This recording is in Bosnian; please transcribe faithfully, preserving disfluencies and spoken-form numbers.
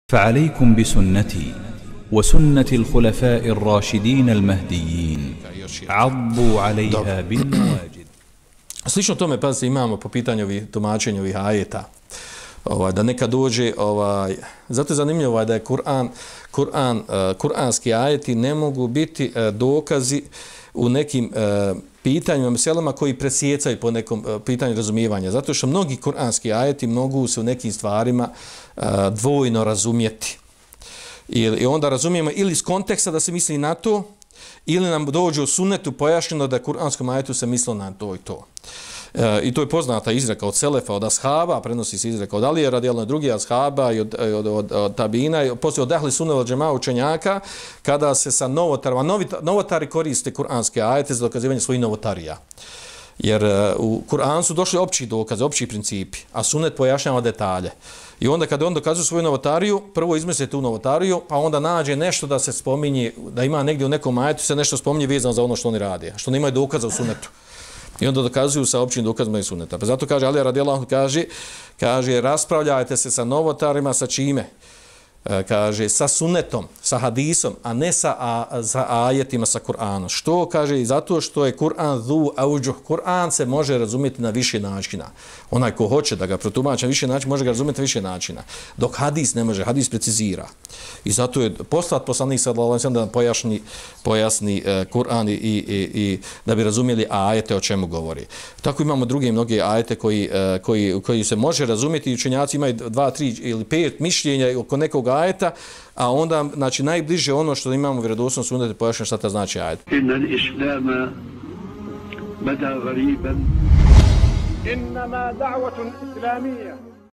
فعليكم بسنتي وسنة الخلفاء الراشدين المهديين عضوا عليها بالنواجذ. Slično tome, pazite, imamo po pitanju ovih tumačenja ovih ajeta. Ovaj, da neka dođe, ovaj, zato je zanimljivo ovaj, da je Kur'an, Kur'an, uh, kuranski ajeti ne mogu biti uh, dokazi u nekim uh, pitanjima, meselama koji presjecaju po nekom uh, pitanju razumijevanja. Zato što mnogi kuranski ajeti mogu se u nekim stvarima uh, dvojno razumjeti. I, I onda razumijemo ili iz konteksta da se misli na to, ili nam dođe u sunnetu pojašnjeno da je kuranskom ajetu se mislilo na to i to. E, I to je poznata izreka od Selefa, od ashaba, prenosi se izreka od Alije radijalno drugi ashaba i od, od, od, od tabina i poslije od ehli sunne vel džemaa učenjaka, kada se sa novotarima, novotari koriste kuranske ajete za dokazivanje svojih novotarija. Jer u Kur'anu su došli opći dokaze, opći principi, a sunnet pojašnjava detalje. I onda kada on dokazuje svoju novotariju, prvo izmisli tu novotariju, pa onda nađe nešto da se spominje, da ima negdje u nekom ajetu se nešto spominje vezano za ono što oni rade, što nemaju dokaza u sunnetu. I onda dokazuju sa općim dokazima i sunneta. Pa zato kaže Alija radijallahu anhu, kaže, kaže raspravljajte se sa novotarima, sa čime? Kaže, sa sunnetom, sa hadisom, a ne sa, a, sa ajetima, sa Kur'anom. Što? Kaže, i zato što je Kur'an dhu auđuh. Kur'an se može razumjeti na više načina. Onaj ko hoće da ga protumači na više načina, može ga razumjeti na više načina. Dok hadis ne može, hadis precizira. I zato je poslat poslanik sallallahu alejhi ve sellem da pojasni, pojasni uh, Kur'an i, i, i da bi razumjeli ajete o čemu govori. Tako imamo druge mnoge ajete koji, uh, koji, koji se može razumjeti i učenjaci imaju dva, tri ili pet mišljenja oko nekog ajeta, a onda, znači, najbliže ono što imamo vjerodostojno sunnete pojašnjeno šta ta znači ajet. Inna al-islama bada ghariban innama da'watun islamiyya